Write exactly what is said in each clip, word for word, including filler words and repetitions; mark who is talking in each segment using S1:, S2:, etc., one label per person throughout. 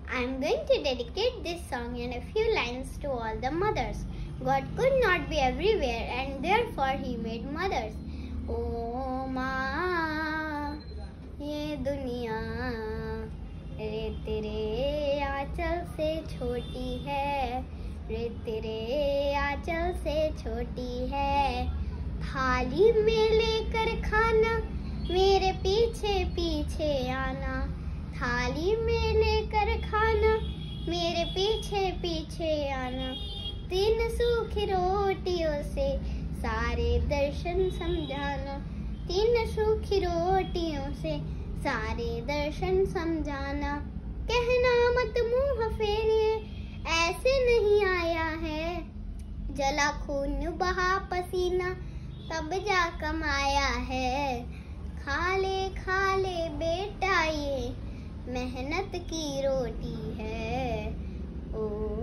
S1: I am going to dedicate this song in a few lines to all the mothers. God could not be everywhere and therefore He made mothers. ओ माँ ये दुनिया रे तेरे आंचल से छोटी है, रे तेरे आंचल से छोटी है। थाली में लेकर खाना मेरे पीछे पीछे आना, थाली में लेकर खाना मेरे पीछे पीछे आना। तीन सूखी रोटियों से सारे दर्शन समझाना, तीन सूखी रोटियों से सारे दर्शन समझाना। कहना मत मुंह फेरिए ऐसे नहीं आया है, जला खून बहा पसीना तब जा कमाया है। खा ले खा ले बेटा ये मेहनत की रोटी है। ओ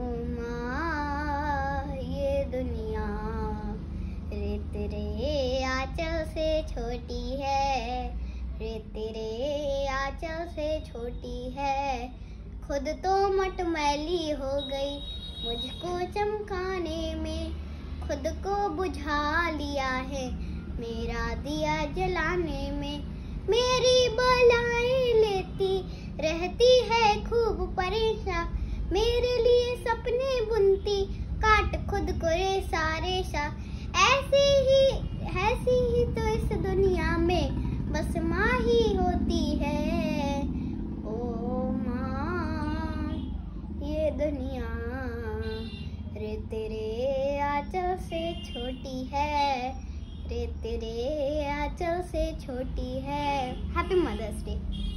S1: माँ ये दुनिया रे तेरे आंचल से छोटी है, रे तेरे आंचल से छोटी है। खुद तो मटमैली हो गई मुझको चमकाने में, खुद को बुझा लिया है मेरा दिया जलाने में। मेरी बलाएं लेती रहती है खूब परेशान, मेरे लिए सपने बुनती काट खुद को रेशा रेशा। ऐसी ही ऐसी ही तो इस दुनिया में बस माँ ही होती है। ओ माँ ये दुनिया रे तेरे आंचल से छोटी है, रे तेरे आंचल से छोटी है। Happy mother's day.